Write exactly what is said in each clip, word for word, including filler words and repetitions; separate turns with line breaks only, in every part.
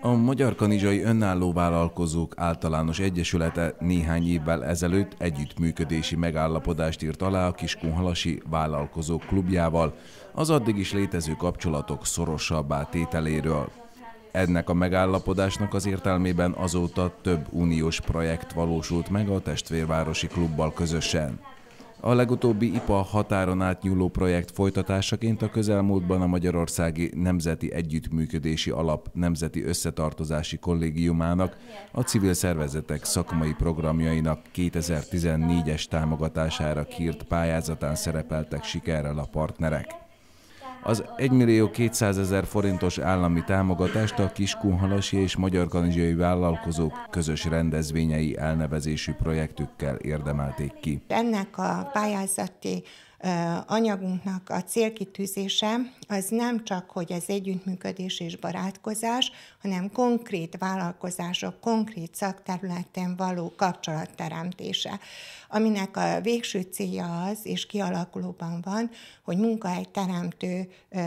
A Magyar-Kanizsai Önálló Vállalkozók Általános Egyesülete néhány évvel ezelőtt együttműködési megállapodást írt alá a Kiskunhalasi Vállalkozók Klubjával az addig is létező kapcsolatok szorosabbá tételéről. Ennek a megállapodásnak az értelmében azóta több uniós projekt valósult meg a testvérvárosi klubbal közösen. A legutóbbi i pé á határon átnyúló projekt folytatásaként a közelmúltban a Magyarországi Nemzeti Együttműködési Alap Nemzeti Összetartozási Kollégiumának a civil szervezetek szakmai programjainak kétezer-tizennégyes támogatására kiírt pályázatán szerepeltek sikerrel a partnerek. Az egymillió kétszázezer forintos állami támogatást a Kiskunhalasi és Magyar-Kanizsai Vállalkozók közös rendezvényei elnevezésű projektükkel érdemelték ki.
Ennek a pályázati anyagunknak a célkitűzése az nem csak, hogy az együttműködés és barátkozás, hanem konkrét vállalkozások, konkrét szakterületen való kapcsolatteremtése, aminek a végső célja az, és kialakulóban van, hogy munkahelyteremtő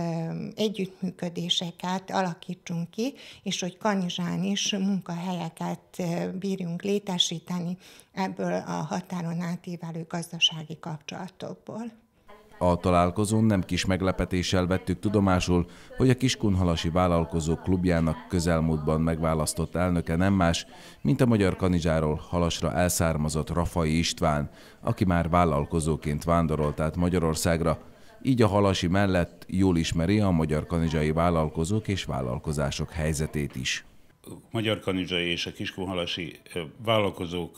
együttműködéseket alakítsunk ki, és hogy Kanizsán is munkahelyeket bírjunk létesíteni ebből a határon átívelő gazdasági kapcsolatokból.
A találkozón nem kis meglepetéssel vettük tudomásul, hogy a Kiskunhalasi Vállalkozók Klubjának közelmúltban megválasztott elnöke nem más, mint a Magyar-Kanizsáról Halasra elszármazott Rafai István, aki már vállalkozóként vándorolt át Magyarországra, így a halasi mellett jól ismeri a magyar-kanizsai vállalkozók és vállalkozások helyzetét is.
Magyar-Kanizsai és a Kiskunhalasi Vállalkozók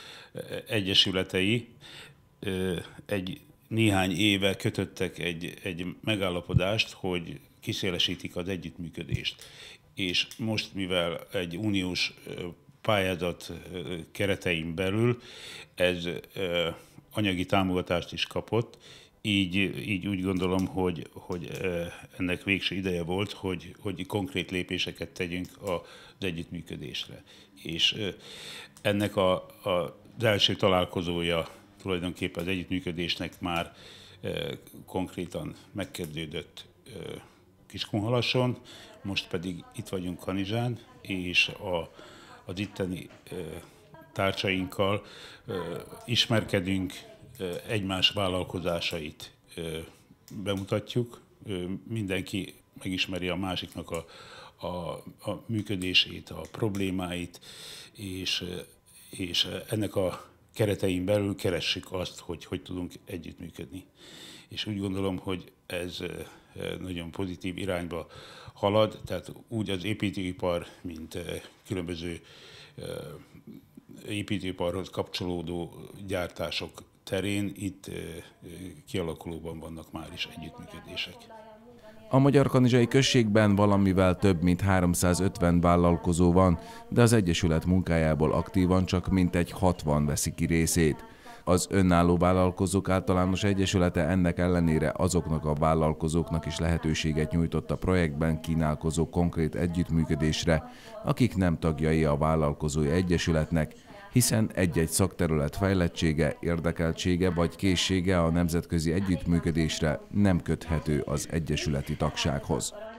Egyesületei egy néhány éve kötöttek egy, egy megállapodást, hogy kiszélesítik az együttműködést. És most, mivel egy uniós pályázat keretein belül ez anyagi támogatást is kapott, így, így úgy gondolom, hogy, hogy ennek végső ideje volt, hogy, hogy konkrét lépéseket tegyünk az együttműködésre. És ennek a, a, az első találkozója tulajdonképpen az együttműködésnek már e, konkrétan megkezdődött e, Kiskunhalason, most pedig itt vagyunk Kanizsán, és a, az itteni e, társainkkal e, ismerkedünk, e, egymás vállalkozásait e, bemutatjuk, e, mindenki megismeri a másiknak a, a, a működését, a problémáit, és, és ennek a keretein belül keressük azt, hogy hogy tudunk együttműködni. És úgy gondolom, hogy ez nagyon pozitív irányba halad, tehát úgy az építőipar, mint különböző építőiparhoz kapcsolódó gyártások terén itt kialakulóban vannak már is együttműködések.
A Magyar-Kanizsai községben valamivel több mint háromszázötven vállalkozó van, de az Egyesület munkájából aktívan csak mintegy hatvan veszi ki részét. Az Önálló Vállalkozók Általános Egyesülete ennek ellenére azoknak a vállalkozóknak is lehetőséget nyújtott a projektben kínálkozó konkrét együttműködésre, akik nem tagjai a vállalkozói egyesületnek, hiszen egy-egy szakterület fejlettsége, érdekeltsége vagy készsége a nemzetközi együttműködésre nem köthető az egyesületi tagsághoz.